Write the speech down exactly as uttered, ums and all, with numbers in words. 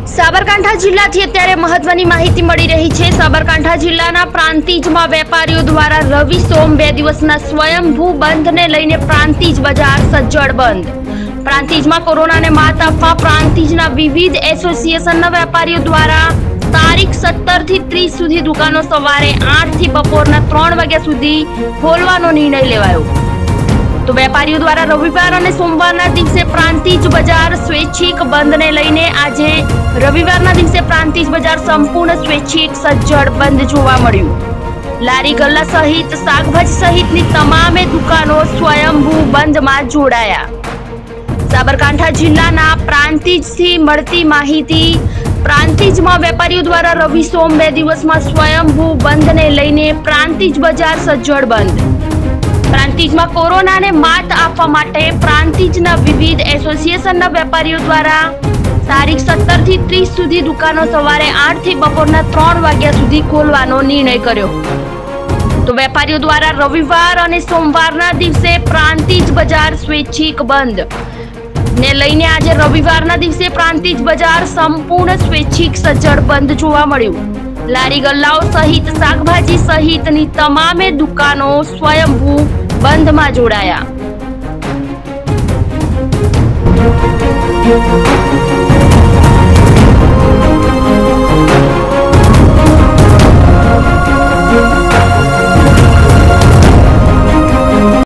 સાબરકાંઠા જિલ્લાથી અત્યારે મહત્વની માહિતી મળી રહી છે। સાબરકાંઠા જિલ્લાના પ્રાંતિજમાં વેપારીઓ દ્વારા રવિ સોમ બે દિવસના સ્વયંભૂ બંધને લઈને પ્રાંતિજ બજાર સજ્જડ બંધ। પ્રાંતિજમાં કોરોનાને માત આપવા પ્રાંતિજના વિવિધ એસોસિએશનના વેપારીઓ દ્વારા તારીખ સત્તર થી ત્રીસ સુધી દુકાનો સવારે આઠ થી બપોરના ત્રણ વાગ્યા સુધી ખોલવાનો નિર્ણય લેવાયો। तो वेपारीओ द्वारा रविवार और सोमवार दिवसे प्रांतिज बजार स्वैच्छिक बंद ने लईने आज रविवार दिवसे प्रांतिज बजार संपूर्ण स्वैच्छिक सज्जड बंद जोवा मळ्युं। लारी गल्ला सहित शाकभाजी सहितनी तमामे दुकानो स्वयंभू बंद में जोड़ाया। साबरकांठा जिल्लाना प्रांतिजथी मळती माहिती प्रांतिज में वेपारीओ द्वारा रवि सोम बे दिवस में स्वयंभू बंद ने लईने प्रांतिज बजार सज्जड बंद। प्रांतिजમાં કોરોનાને માત આપવા માટે પ્રાંતિજના વિવિધ એસોસિએશનના વેપારીઓ દ્વારા તારીખ સત્તર થી ત્રીસ સુધી દુકાનો સવારે આઠ થી બપોરના ત્રણ વાગ્યા સુધી ખોલવાનો નિર્ણય કર્યો। તો વેપારીઓ દ્વારા રવિવાર અને સોમવારના દિવસે પ્રાંતિજ બજાર સ્વૈચ્છિક બંધ ને લઈને આજે રવિવારના દિવસે પ્રાંતિજ બજાર સંપૂર્ણ સ્વૈચ્છિક સજ્જડ બંધ જોવા મળ્યું। લારી ગલ્લાઓ સહિત શાકભાજી સહિતની તમામે દુકાનો સ્વયંભૂ બંધ માં જોડાયા।